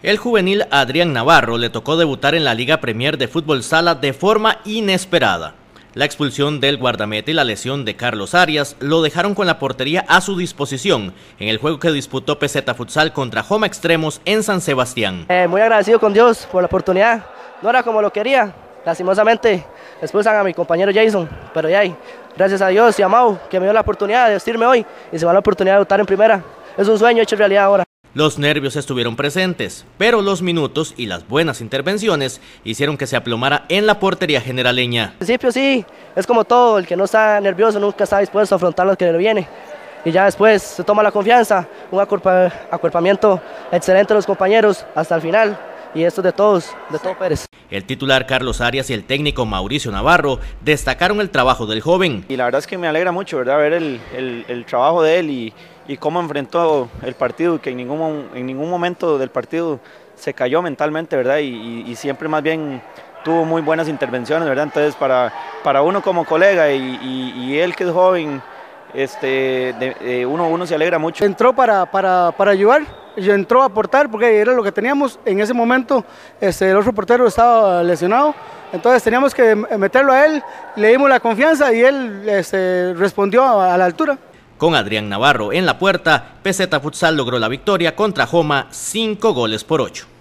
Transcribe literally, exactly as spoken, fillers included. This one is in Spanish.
El juvenil Adrián Navarro le tocó debutar en la Liga Premier de Fútbol Sala de forma inesperada. La expulsión del guardameta y la lesión de Carlos Arias lo dejaron con la portería a su disposición en el juego que disputó Peseta Futsal contra Joma Extremos en San Sebastián. Eh, muy agradecido con Dios por la oportunidad. No era como lo quería, lastimosamente expulsan a mi compañero Jason, pero ya, gracias a Dios y a Mau que me dio la oportunidad de vestirme hoy y se me da la oportunidad de debutar en primera. Es un sueño hecho realidad ahora. Los nervios estuvieron presentes, pero los minutos y las buenas intervenciones hicieron que se aplomara en la portería generaleña. Al principio sí, es como todo, el que no está nervioso nunca está dispuesto a afrontar lo que le viene. Y ya después se toma la confianza, un acuerpa, acuerpamiento excelente de los compañeros hasta el final. Y esto es de todos, de todo Pérez. El titular Carlos Arias y el técnico Mauricio Navarro destacaron el trabajo del joven. Y la verdad es que me alegra mucho, ¿verdad?, ver el, el, el trabajo de él y, y cómo enfrentó el partido, que en ningún, en ningún momento del partido se cayó mentalmente, ¿verdad? Y, y, y siempre más bien tuvo muy buenas intervenciones, ¿verdad? Entonces para, para uno como colega y, y, y él que es joven, este, de, de uno, uno se alegra mucho. Entró para, para, para ayudar. Y entró a aportar porque era lo que teníamos. En ese momento este, el otro portero estaba lesionado, entonces teníamos que meterlo a él, le dimos la confianza y él este, respondió a, a la altura. Con Adrián Navarro en la puerta, Peseta Futsal logró la victoria contra Joma cinco goles por ocho.